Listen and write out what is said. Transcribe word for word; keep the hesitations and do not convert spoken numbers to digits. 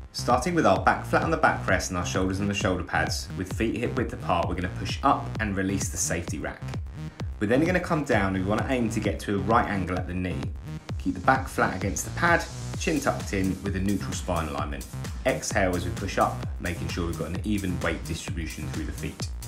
Starting with our back flat on the backrest and our shoulders on the shoulder pads, with feet hip width apart, we're going to push up and release the safety rack. We're then going to come down and we want to aim to get to a right angle at the knee. Keep the back flat against the pad, chin tucked in with a neutral spine alignment. Exhale as we push up, making sure we've got an even weight distribution through the feet.